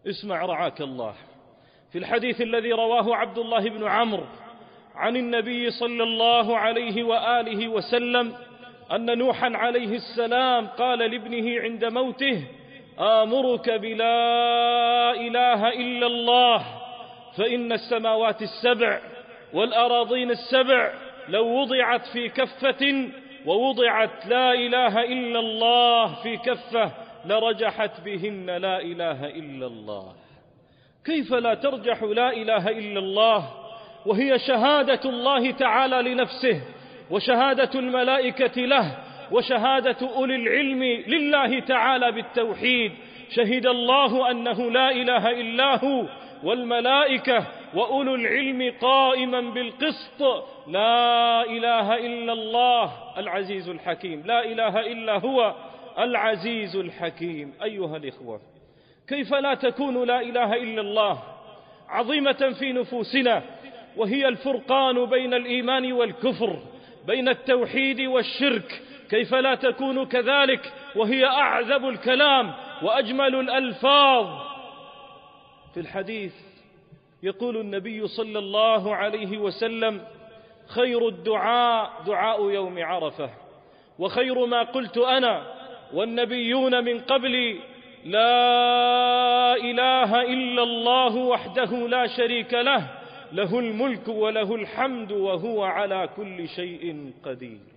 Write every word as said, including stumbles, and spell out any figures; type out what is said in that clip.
اسمع رعاك الله. في الحديث الذي رواه عبد الله بن عمرو عن النبي صلى الله عليه وآله وسلم أن نوحا عليه السلام قال لابنه عند موته: آمرك بلا إله إلا الله، فإن السماوات السبع والأراضين السبع لو وضعت في كفة ووضعت لا إله إلا الله في كفة لرجحت بهن لا إله إلا الله. كيف لا ترجح لا إله إلا الله وهي شهادة الله تعالى لنفسه، وشهادة الملائكة له، وشهادة أولي العلم لله تعالى بالتوحيد؟ شهد الله أنه لا إله إلا هو والملائكة وأولو العلم قائما بالقسط. لا إله إلا الله العزيز الحكيم، لا إله إلا هو العزيز الحكيم. أيها الإخوة، كيف لا تكون لا إله إلا الله عظيمة في نفوسنا وهي الفرقان بين الإيمان والكفر، بين التوحيد والشرك؟ كيف لا تكون كذلك وهي أعذب الكلام وأجمل الألفاظ؟ في الحديث يقول النبي صلى الله عليه وسلم: خير الدعاء دعاء يوم عرفة، وخير ما قلت أنا والنبيون من قبلي لا إله إلا الله وحده لا شريك له، له الملك وله الحمد وهو على كل شيء قدير.